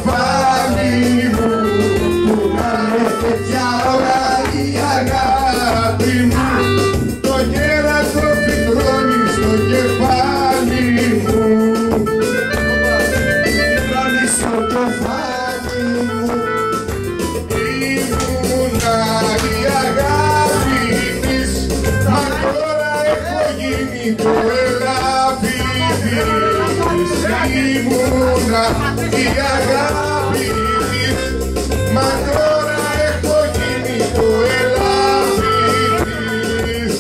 κεφάλι μου, που να είναι τέτοια ώρα η αγάπη μου, το κέρατο φυτρώνει στο κεφάλι μου, φυτρώνει στο κεφάλι μου. Ήμουνα η αγάπη της, μα τώρα έχω γίνει το ελάφι της. Ήμουνα η αγάπη της, μα τώρα έχω γίνει το ελάφι της.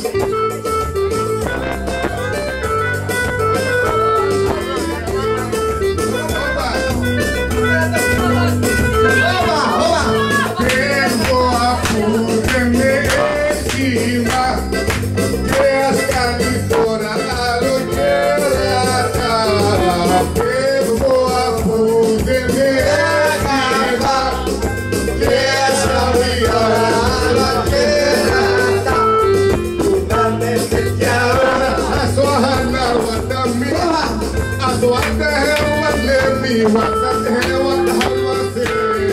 Φεύγω αφού δεν με έτοιμα και ας κάνει τώρα άλλο κέρατα. Φεύγω αφού δεν με έτοιμα και ας κάνει άλλο κέρατα. Που να είναι τέτοια ώρα ας το ανάβατα μήμα, ας το αντέχω ανέμιμα, ας αντέχω ανάβατα.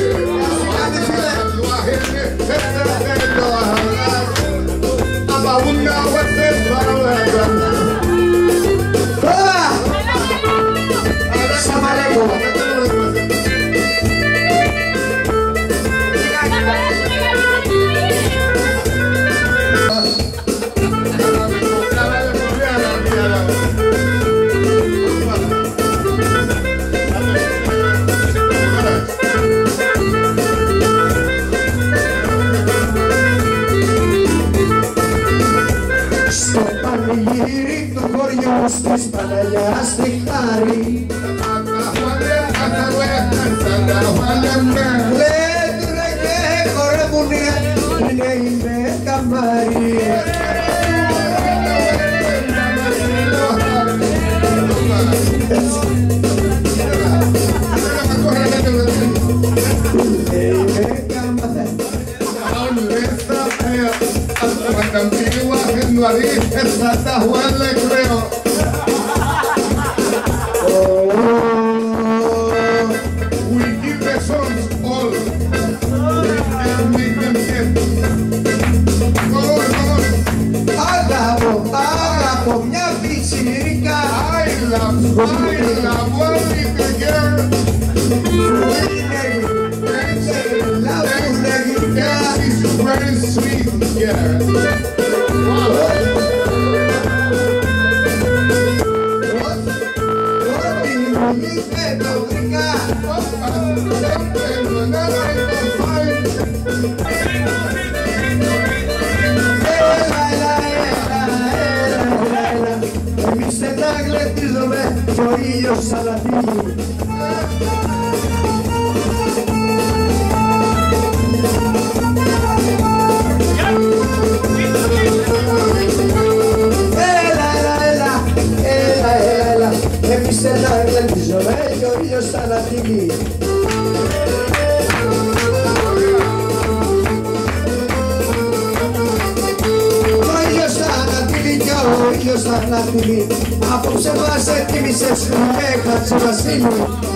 Στο πανηγύρι του χωριού της Παναγιάς τη χάρη, λέτρε και χορεύουνε, είναι η Μεκαμάρη. Esta Juan le creo. We give the songs all. We can make them get. Come on. Αγαπώ μια πιτσιρίκα, I love one little girl. She's very sweet girl. Εμείς δεν τα γλεντίζουμε κι ο ήλιος αλατίγει. Έλα, εμείς δεν τα γλεντίζουμε κι ο ήλιος αλατίγει. Ο ήλιος θα αναπηγεί, απόψε μας ετοίμησες με Χατζη Βασίλου.